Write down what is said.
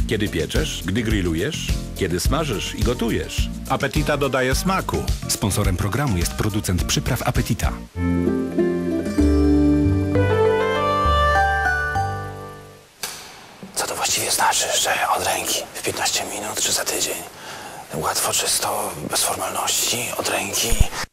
Kiedy pieczesz, gdy grillujesz, kiedy smażysz i gotujesz. Appetita dodaje smaku. Sponsorem programu jest producent przypraw Appetita. Co to właściwie znaczy, że od ręki w 15 minut czy za tydzień? Łatwo, czysto, bez formalności, od ręki.